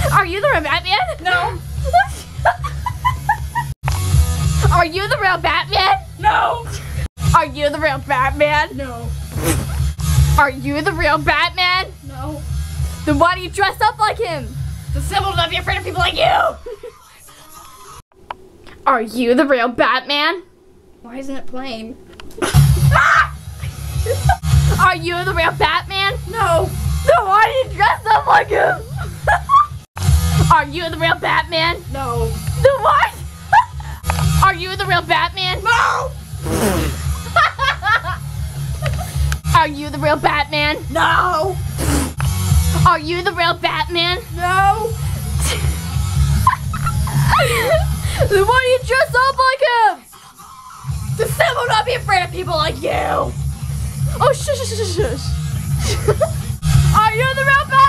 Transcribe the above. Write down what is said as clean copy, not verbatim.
Are you the real Batman? No. Are you the real Batman? No. Are you the real Batman? No. Are you the real Batman? No. Then why do you dress up like him? The symbol to not be afraid of people like you. Are you the real Batman? Why isn't it playing? Are you the real Batman? No. Then why do you dress up like him? Are you the real Batman? No. Then why? Are you the real Batman? No. Are you the real Batman? No. Are you the real Batman? No. Then why do you dress up like him? The symbol to not be afraid of people like you. Oh, shush, shush, shush, shush. Are you the real Batman?